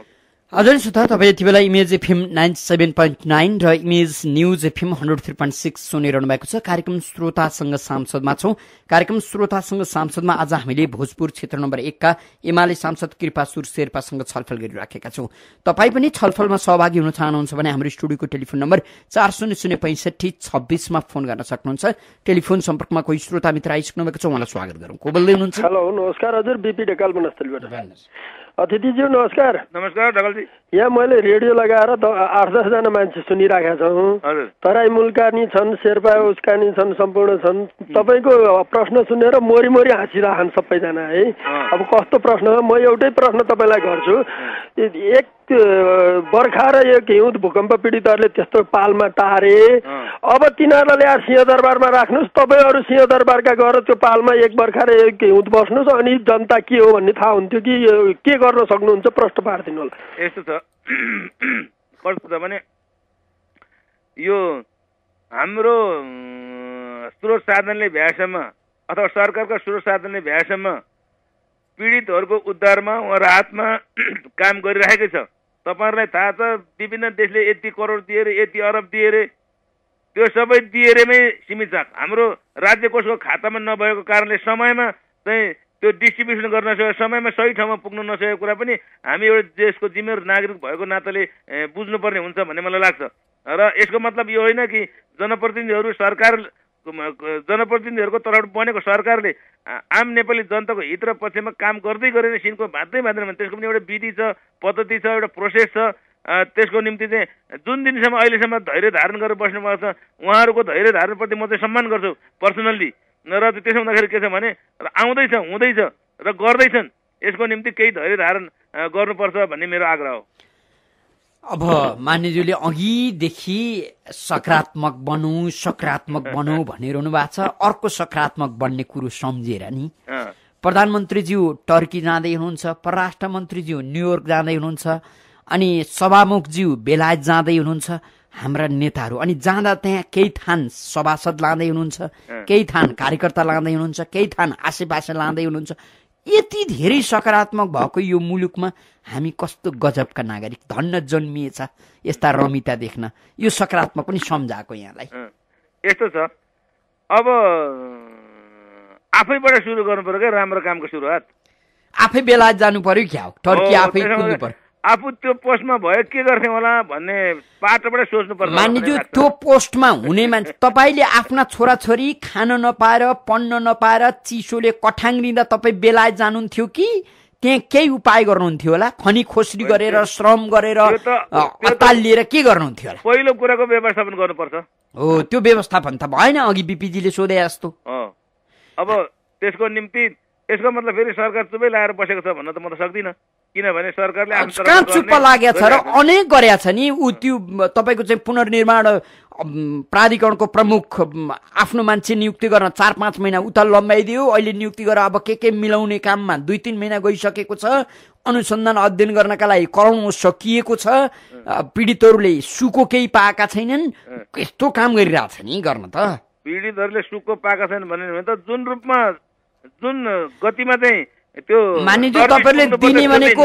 हजुर श्रोता, तपाईँ यति बेला इमेज एफएम 97.9 र इमेज न्युज एफएम 103.6 सुनिरहनु भएको छ। कार्यक्रम श्रोतासँग सांसदमा छौं। कार्यक्रम श्रोतासँग सांसदमा आज हामीले भोजपुर क्षेत्र नम्बर 1 का एमाले सांसद कृपासुर शेर्पासँग छलफल गरिराखेका छौं। तपाईँ पनि छलफलमा सहभागी हुन चाहनुहुन्छ भने हाम्रो स्टुडियोको टेलिफोन नम्बर 400656 मा फोन गर्न सक्नुहुन्छ। टेलिफोन सम्पर्कमा कोही श्रोता मित्र आइसक्नु भएको छ, उहाँलाई स्वागत गरौँ। को बोल्दै हुनुहुन्छ? हेलो, नमस्कार हजुर, बीपी ढकाल बनस्थलीबाट। अतिथिज्यू नमस्कार। नमस्कार ढकालजी। यहाँ मैले रेडियो लगाएर 8-10 जना मान्छे सुनिराखेका छौँ। तराई मुल्कानी छन्, शेर्पा उस्कानी छन्, सम्पूर्ण छन्। तपाईँको प्रश्न सुनेर मोरी मोरी हाँसिरहन् सबैजना है। अब कस्तो प्रश्न हो, म एउटै प्रश्न तपाईँलाई गर्छु। एक बर्खा र एक हिउँद भूकम्प पीडितहरूले त्यस्तो पालमा टारे, अब तिनीहरूलाई ल्याएर सिंहदरबारमा राख्नुहोस्, तपाईँहरू सिंहदरबारका गएर त्यो पालमा एक बर्खा र एक हिउँद बस्नुहोस्, अनि जनता के हो भन्ने थाहा हुन्थ्यो कि के गर्न सक्नुहुन्छ? प्रश्न पारिदिनु होला। यस्तो छ, कस्तो छ भने यो हाम्रो स्रोत साधनले भ्याएसम्म अथवा सरकारका स्रोत साधनले भ्याएसम्म पीडितहरूको उद्धारमा वा राहतमा काम गरिरहेकै छ। तपाईँहरूलाई थाहा छ, विभिन्न देशले यति करोड दिए रे, यति अरब दिए रे, त्यो सबै दिएरमै सीमित छ। हाम्रो राज्य कोषको खातामा नभएको कारणले समयमा चाहिँ त्यो डिस्ट्रिब्युसन गर्न नसकेको, समयमा सही ठाउँमा पुग्न नसकेको कुरा पनि हामी एउटा देशको जिम्मेवार नागरिक भएको नाताले बुझ्नुपर्ने हुन्छ भन्ने मलाई लाग्छ। र यसको मतलब यो होइन कि जनप्रतिनिधिहरूको तर्फबाट बनेको सरकारले आम नेपाली जनताको हित र पक्षमा काम गर्दै गरेर सिनको बाँध्दै भने त्यसको पनि एउटा विधि छ, पद्धति छ, एउटा प्रोसेस छ। त्यसको निम्ति चाहिँ जुन दिनसम्म अहिलेसम्म धैर्य धारण गरेर बस्नु भएको छ, उहाँहरूको धैर्य धारणप्रति म चाहिँ सम्मान गर्छु पर्सनल्ली। र त्यसो हुँदाखेरि के छ भने आउँदैछ, हुँदैछ र गर्दैछन्, यसको निम्ति केही धैर्य धारण गर्नुपर्छ भन्ने मेरो आग्रह हो। अब मान्यज्यूले अघिदेखि सकारात्मक बनौँ भनिरहनु भएको छ। अर्को सकारात्मक बन्ने कुरो सम्झेर नि प्रधानमन्त्रीज्यू टर्की जाँदै हुनुहुन्छ, परराष्ट्र मन्त्रीज्यू न्युयोर्क जाँदै हुनुहुन्छ, अनि सभामुखज्यू बेलायत जाँदै हुनुहुन्छ। हाम्रा नेताहरू अनि जाँदा त्यहाँ केही थान सभासद लाँदै हुनुहुन्छ, केही थान कार्यकर्ता लाँदै हुनुहुन्छ, केही थान आसेपासे लाँदै हुनुहुन्छ। यति धेरै सकारात्मक भएको यो मुलुकमा हामी कस्तो गजबका नागरिक, धन्न जन्मिएछ यस्ता रमिता देख्न। यो सकारात्मक पनि सम्झाएको यहाँलाई। यस्तो छ, अब आफैबाट सुरु गर्नु पर्यो क्या राम्रो कामको सुरुवात। आफै बेलायत जानु पर्यो क्या हो, टर्की आफै कुद्नु पर्यो। आफू त्यो पोस्टमा भयो के गर्थे होला भन्ने पाटोबाट सोच्नु पर्छ। मान्यज्यू त्यो पोस्टमा हुने मान्छे, तपाईँले आफ्ना छोराछोरी खान नपाएर पढ्न नपाएर चिसोले कठाङ्ग्रिँदा तपाईँ बेलायत जानुहुन्थ्यो कि त्यहाँ केही उपाय गर्नुहुन्थ्यो होला? खनी खोसरी गरेर, श्रम गरेर, अताल लिएर के गर्नुहुन्थ्यो होला? पहिलो कुराको व्यवस्थापन गर्नुपर्छ। हो, त्यो व्यवस्थापन त भएन, अघि बिपीजीले सोधे जस्तो। अब त्यसको निम्ति यसको मतलब फेरि सरकार चुपै लगाएर बसेको छ भन्न त म त सक्दिनँ, किनभने सरकारले कहाँ चुप्प लागेको छ र अनेक गरेका छ नि। ऊ त्यो तपाईँको चाहिँ पुनर्निर्माण प्राधिकरणको प्रमुख आफ्नो मान्छे नियुक्ति गर्न 4-5 महिना उता लम्बाइदियो, अहिले नियुक्ति गरेर अब के मिलाउने काममा 2-3 महिना गइसकेको छ। अनुसन्धान अध्ययन गर्नका लागि करोडौं सकिएको छ। पीडितहरूले सुको केही पाएका छैनन्। यस्तो काम गरिरहेछ नि गर्न त। पीडितहरूले सुको पाएका छैनन् भने त जुन रूपमा जुन गतिमा चाहिँ त्यो मानिज्यू तपाईँले दिने भनेको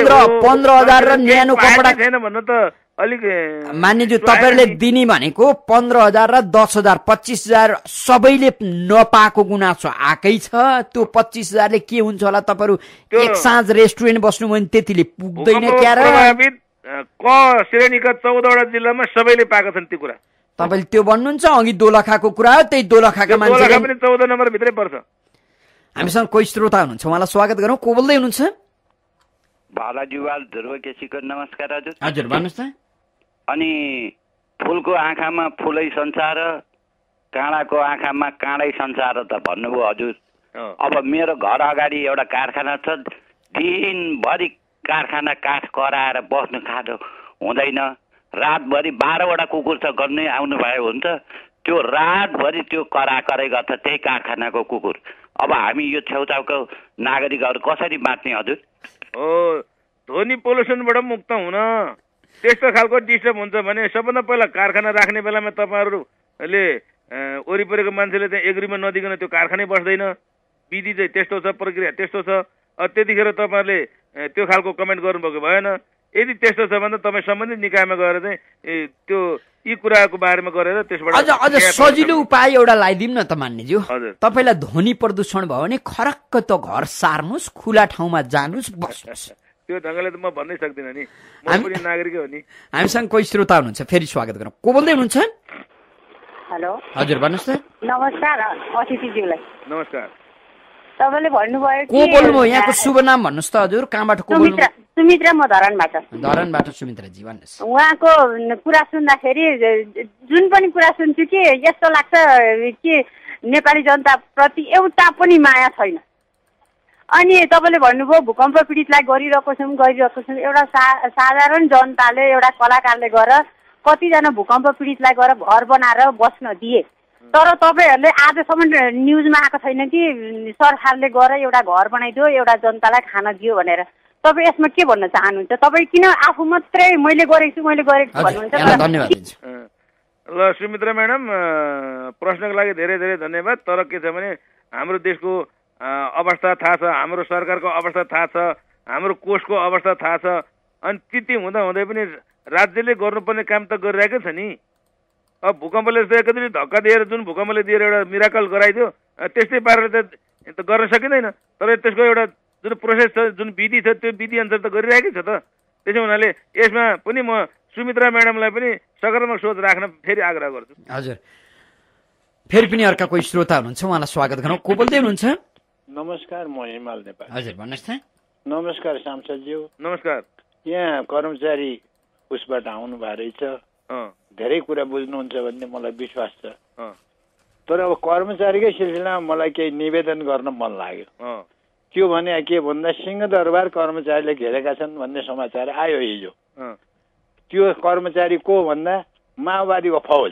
15,000 र न्यानो कपडा छैन भन्न त अलिक। मानिज्यू तपाईँले दिने भनेको 15,000 र 10,000, 25,000 सबैले नपाएको गुनासो आएकै छ। त्यो 25,000ले के हुन्छ होला? तपाईँहरू एक साँझ रेस्टुरेन्ट बस्नुभयो भने त्यतिले पुग्दैन क्या र? क श्रेणीका 14वटा जिल्लामा सबैले पाएका छन् त्यो कुरा। तपाईँले त्यो भन्नुहुन्छ। अघि दोलखाको कुरा हो, त्यही दोलखाका मान्छे पनि 14 नम्बर भित्रै पर्छ। हामीसँग कोही श्रोता हुनुहुन्छ, उहाँलाई स्वागत गरौँ। को बोल्दै हुनुहुन्छ? भालाजुवाल ध्रुव केसीको। नमस्कार हजुर। हजुर भन्नुहोस् न। अनि फुलको आँखामा फुलै संसार, काँडाको आँखामा काँडै संसार त भन्नुभयो हजुर। अब मेरो घर अगाडि एउटा कारखाना छ, दिनभरि कारखाना काठ कराएर बस्नु खाँदो हुँदैन। रातभरि 12वटा कुकुर छ, गर्नै आउनुभयो हुन्छ। त्यो रातभरि त्यो कराकरै गर्छ त्यही कारखानाको कुकुर। अब हामी यो छेउछाउको नागरिकहरू कसरी बाँच्ने हजुर? हो, ध्वनि पोल्युसनबाट मुक्त हुन त्यस्तो खालको डिस्टर्ब हुन्छ भने सबभन्दा पहिला कारखाना राख्ने बेलामा तपाईँहरूले वरिपरिको मान्छेले चाहिँ एग्रिमेन्ट नदिकन त्यो कारखानै बस्दैन। विधि चाहिँ त्यस्तो छ, प्रक्रिया त्यस्तो छ। त्यतिखेर तपाईँहरूले त्यो खालको कमेन्ट गर्नुभएको भएन। यदि त्यस्तो छ भने तपाईँ सम्बन्धित निकायमा गएर चाहिँ त्यो यी कुराको बारेमा गरेर त्यसबाट अझ सजिलो उपाय एउटा लगाइदिउँ न त मान्यज्यू। हजुर। तपाईँलाई ध्वनि प्रदूषण भयो भने खरक्क त घर सार्नुहोस्, खुला ठाउँमा जानुहोस्, बस्नुहोस्। त्यो ढङ्गले त म भन्नै सक्दिनँ नि, म पनि नागरिकै हो नि। हामीसँग कोही श्रोता हुनुहुन्छ, फेरि स्वागत गरौँ। को बोल्दै हुनुहुन्छ? हेलो हजुर भन्नुहोस् त। नमस्कार अतिथिज्यूलाई। नमस्कार। तपाईँले भन्नुभयो को बोल्नुभयो? यहाँको शुभ नाम भन्नुहोस् त हजुर, कहाँबाट को बोल्नु? सुमित्रा, म धरानबाट। धरानबाट सुमित्राजी भन्नुहोस्। उहाँको कुरा सुन्दाखेरि जुन पनि कुरा सुन्छु कि यस्तो लाग्छ कि नेपाली जनताप्रति एउटा पनि माया छैन। अनि तपाईँले भन्नुभयो भूकम्प पीडितलाई गरिरहेको छौँ। एउटा साधारण जनताले, एउटा कलाकारले गएर कतिजना भूकम्प पीडितलाई गएर घर बनाएर बस्न दिए, तर तपाईँहरूले आजसम्म न्युजमा आएको छैन कि सरकारले गएर एउटा घर बनाइदियो, एउटा जनतालाई खाना दियो भनेर। तपाईँ यसमा के भन्न चाहनुहुन्छ? तपाईँ किन आफू मात्रै मैले गरेको छु भन्नुहुन्छ? धन्यवाद। ल सुमित्रा म्याडम, प्रश्नको लागि धेरै धेरै धन्यवाद। तर के छ भने हाम्रो देशको अवस्था थाहा छ, हाम्रो सरकारको अवस्था थाहा छ, हाम्रो कोषको अवस्था थाहा छ। अनि त्यति हुँदा हुँदै पनि राज्यले गर्नुपर्ने काम त गरिरहेकै छ नि। अब भूकम्पले एकैचोटि धक्का दिएर, जुन भूकम्पले दिएर एउटा मिराकल गराइदियो, त्यस्तै पारेर त गर्न सकिँदैन। तर त्यसको एउटा जुन प्रोसेस छ, जुन विधि छ, त्यो विधि अनुसार त गरिरहेकै छ त। त्यसो हुनाले यसमा पनि म सुमित्रा म्याडमलाई पनि सकारात्मक सोच राख्न फेरि आग्रह गर्छु। हजुर, फेरि पनि अर्का कोही श्रोता हुनुहुन्छ, उहाँलाई स्वागत गरौँ। को बोल्दै हुनुहुन्छ? नमस्कार, म हिमाल नेपाल। हजुर भन्नुहोस् त। नमस्कार सांसदज्यू। नमस्कार। यहाँ कर्मचारी उसबाट आउनु भएको रहेछ, धेरै कुरा बुझ्नुहुन्छ भन्ने मलाई विश्वास छ। तर अब कर्मचारीकै सिलसिलामा मलाई केही निवेदन गर्न मन लाग्यो। त्यो भने के भन्दा सिंहदरबार कर्मचारीले घेरेका छन् भन्ने समाचार आयो हिजो। त्यो कर्मचारी को भन्दा माओवादीको फौज।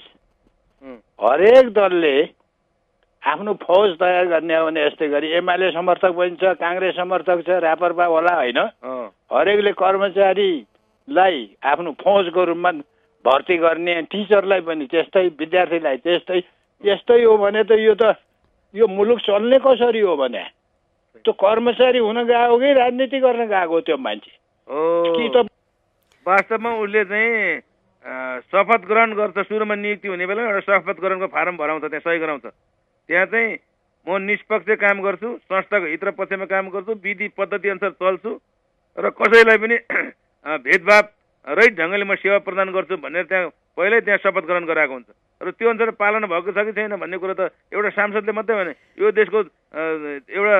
हरेक दलले आफ्नो फौज तयार गर्ने हो भने यस्तै गरी एमाले समर्थक पनि छ, काङ्ग्रेस समर्थक छ, रापरपा होला होइन, हरेकले कर्मचारीलाई आफ्नो फौजको रूपमा भर्ती गर्ने, टिचरलाई पनि त्यस्तै, विद्यार्थीलाई त्यस्तै। यस्तै हो भने त यो मुलुक चल्ने कसरी हो भने? त्यो कर्मचारी हुन गएको कि राजनीति गर्न गएको त्यो मान्छे कि त? वास्तवमा उसले चाहिँ शपथ ग्रहण गर्छ, सुरुमा नियुक्ति हुने बेला एउटा शपथ ग्रहणको फारम भराउँछ, त्यहाँ सही गराउँछ। त्यहाँ चाहिँ म निष्पक्ष काम गर्छु, संस्थाको हित र पक्षमा काम गर्छु, विधि पद्धति अनुसार चल्छु र कसैलाई पनि भेदभाव रहित ढङ्गले म सेवा प्रदान गर्छु भनेर त्यहाँ पहिल्यै त्यहाँ शपथ ग्रहण गराएको हुन्छ। र त्यो अनुसार पालना भएको छ कि छैन भन्ने कुरो त एउटा सांसदले मात्रै भने, यो देशको एउटा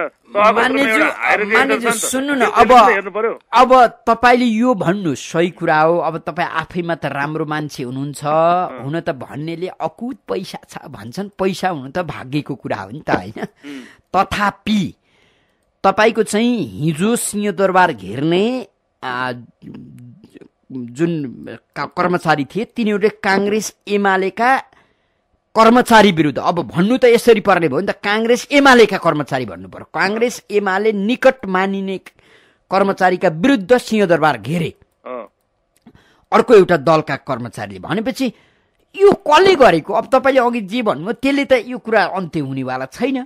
सुन्नु न। अब तपाईँले यो भन्नु सही कुरा हो। अब तपाईँ आफैमा त राम्रो मान्छे हुनुहुन्छ, हुन त भन्नेले अकुत पैसा छ भन्छन्, पैसा हुनु त भाग्यको कुरा हो नि त, होइन? तथापि तपाईँको चाहिँ हिजो सिंहदरबार घेर्ने जुन कर्मचारी थिए तिनीहरूले काङ्ग्रेस एमालेका कर्मचारी विरुद्ध, अब भन्नु त यसरी पर्ने भयो नि त, काङ्ग्रेस एमालेका कर्मचारी भन्नु पर्यो, काङ्ग्रेस एमाले निकट मानिने कर्मचारीका विरुद्ध सिंहदरबार घेरे अर्को एउटा दलका कर्मचारीले। भनेपछि यो कसले गरेको? अब तपाईँले अघि जे भन्नुभयो त्यसले त यो कुरा अन्त्य हुनेवाला छैन।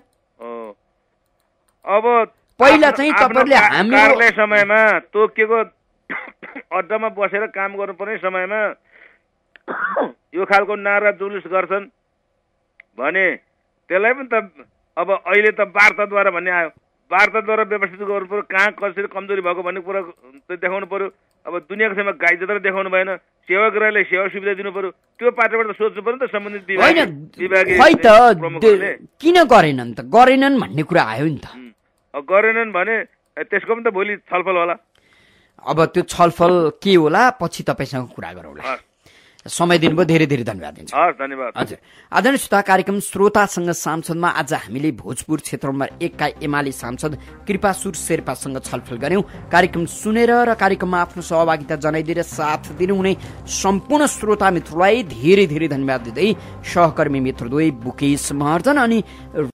अब पहिला चाहिँ तपाईँले हाम्रो समयमा तोकिएको अड्डामा बसेर काम गर्नुपर्ने समयमा यो खालको नारा जुलुस गर्छन् भने त्यसलाई पनि त अब अहिले त वार्ताद्वारा भन्ने आयो, वार्ताद्वारा व्यवस्थित गर्नु पर्यो, कहाँ कसरी कमजोरी भएको भन्ने कुरा देखाउनु पर्यो। अब दुनियाँको समयमा गाई जत्र देखाउनु भएन, सेवाग्राहीलाई सेवा सुविधा दिनु पर्यो, त्यो पाटोबाट त सोच्नु पर्यो नि त सम्बन्धित विभागीय। किन गरेनन् त? गरेनन् भन्ने कुरा आयो नि त। गरेनन् भने त्यसको पनि त भोलि छलफल होला। अब त्यो छलफल के होला पछि तपाईँसँग कुरा गरौँला। समय दिनुभयो, धेरै धेरै धन्यवाद दिन्छु। धन्यवाद। हजुर, आदरणीय श्रोता, कार्यक्रम श्रोतासँग सांसदमा आज हामीले भोजपुर क्षेत्र नम्बर 1 का एमाले सांसद कृपासुर शेर्पासँग छलफल गर्यौं। कार्यक्रम सुनेर र कार्यक्रममा आफ्नो सहभागिता जनाइदिएर साथ दिनुहुने सम्पूर्ण श्रोता मित्रलाई धेरै धेरै धन्यवाद दिँदै सहकर्मी मित्र द्वय बुकेश महर्जन अनि